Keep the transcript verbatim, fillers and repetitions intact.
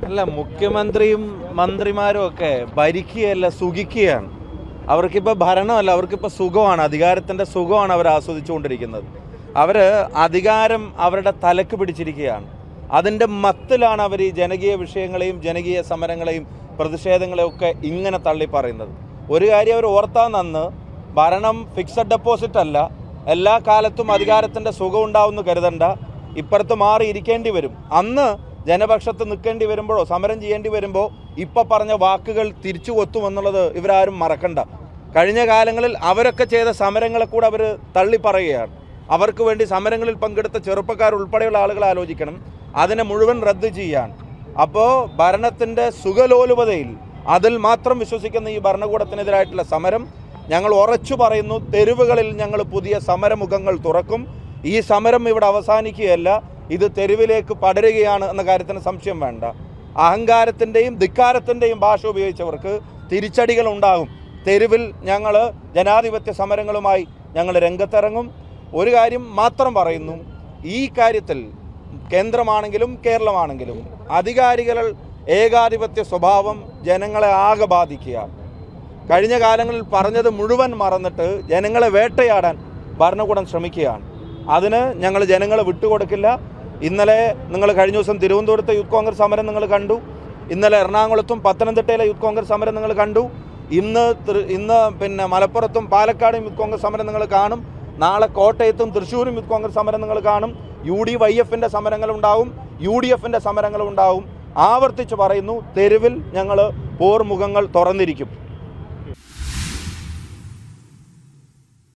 അല്ല, മുഖ്യമന്ത്രിയും മന്ത്രിമാരും ഒക്കെ ഭരിക്കുകയല്ല, സുഖിക്കുകയാണ്. അവർക്കിപ്പോൾ ഭരണമല്ല, അവർക്കിപ്പോൾ സുഖമാണ്, അധികാരത്തിൻ്റെ സുഖമാണ് അവർ ആസ്വദിച്ചുകൊണ്ടിരിക്കുന്നത്. അവർ അധികാരം അവരുടെ തലക്ക് പിടിച്ചിരിക്കുകയാണ്. അതിൻ്റെ മത്തിലാണ് അവർ ഈ ജനകീയ വിഷയങ്ങളെയും ജനകീയ സമരങ്ങളെയും പ്രതിഷേധങ്ങളെയും ഒക്കെ ഇങ്ങനെ തള്ളി പറയുന്നത്. ഒരു കാര്യം അവർ ഓർത്താൽ നന്ന്, ഭരണം ഫിക്സഡ് ഡെപ്പോസിറ്റ് അല്ല. എല്ലാ കാലത്തും അധികാരത്തിൻ്റെ സുഖം ഉണ്ടാവുമെന്ന് കരുതണ്ട. ഇപ്പുറത്ത് മാറി ഇരിക്കേണ്ടി വരും. അന്ന് ജനപക്ഷത്ത് നിൽക്കേണ്ടി വരുമ്പോഴോ സമരം ചെയ്യേണ്ടി വരുമ്പോൾ ഇപ്പം പറഞ്ഞ വാക്കുകൾ തിരിച്ചു കൊത്തുമെന്നുള്ളത് ഇവരാരും മറക്കണ്ട. കഴിഞ്ഞ കാലങ്ങളിൽ അവരൊക്കെ ചെയ്ത സമരങ്ങളെ കൂടെ അവർ തള്ളി പറയുകയാണ്. അവർക്ക് വേണ്ടി സമരങ്ങളിൽ പങ്കെടുത്ത ചെറുപ്പക്കാർ ഉൾപ്പെടെയുള്ള ആളുകൾ ആലോചിക്കണം, അതിനെ മുഴുവൻ റദ്ദ് ചെയ്യാൻ. അപ്പോൾ ഭരണത്തിൻ്റെ സുഖലോലുപതയിൽ അതിൽ മാത്രം വിശ്വസിക്കുന്ന ഈ ഭരണകൂടത്തിനെതിരായിട്ടുള്ള സമരം ഞങ്ങൾ ഉറച്ചു പറയുന്നു. തെരുവുകളിൽ ഞങ്ങൾ പുതിയ സമരമുഖങ്ങൾ തുറക്കും. ഈ സമരം ഇവിടെ അവസാനിക്കുകയല്ല, ഇത് തെരുവിലേക്ക് പടരുകയാണ് എന്ന കാര്യത്തിന് സംശയം വേണ്ട. അഹങ്കാരത്തിൻ്റെയും ധിക്കാരത്തിൻ്റെയും ഭാഷ ഉപയോഗിച്ചവർക്ക് തിരിച്ചടികൾ ഉണ്ടാകും. തെരുവിൽ ഞങ്ങൾ ജനാധിപത്യ സമരങ്ങളുമായി ഞങ്ങൾ രംഗത്തിറങ്ങും. ഒരു കാര്യം മാത്രം പറയുന്നു, ഈ കാര്യത്തിൽ കേന്ദ്രമാണെങ്കിലും കേരളമാണെങ്കിലും അധികാരികൾ ഏകാധിപത്യ സ്വഭാവം ജനങ്ങളെ ആകെ ബാധിക്കുക. കഴിഞ്ഞ കാലങ്ങളിൽ പറഞ്ഞത് മുഴുവൻ മറന്നിട്ട് ജനങ്ങളെ വേട്ടയാടാൻ ഭരണകൂടം ശ്രമിക്കുകയാണ്. അതിന് ഞങ്ങൾ ജനങ്ങളെ വിട്ടുകൊടുക്കില്ല. ഇന്നലെ നിങ്ങൾ കഴിഞ്ഞ ദിവസം തിരുവനന്തപുരത്തെ യൂത്ത് കോൺഗ്രസ് സമരം നിങ്ങൾ കണ്ടു. ഇന്നലെ എറണാകുളത്തും പത്തനംതിട്ടയിലെ യൂത്ത് കോൺഗ്രസ് സമരം നിങ്ങൾ കണ്ടു. ഇന്ന് ഇന്ന് പിന്നെ മലപ്പുറത്തും പാലക്കാടും യൂത്ത് കോൺഗ്രസ് സമരം നിങ്ങൾ കാണും. നാളെ കോട്ടയത്തും തൃശ്ശൂരും യൂത്ത് കോൺഗ്രസ് സമരം നിങ്ങൾ കാണും. യു ഡി വൈ എഫിൻ്റെ സമരങ്ങളുണ്ടാവും, യു ഡി എഫിൻ്റെ സമരങ്ങളുണ്ടാവും. ആവർത്തിച്ച് പറയുന്നു, തെരുവിൽ ഞങ്ങൾ പോർമുഖങ്ങൾ തുറന്നിരിക്കും.